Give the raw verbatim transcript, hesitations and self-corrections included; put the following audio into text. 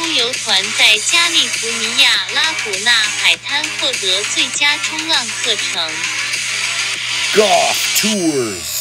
冲游团在加利福尼亚拉古纳海滩获得最佳冲浪课程。 Goff Tours。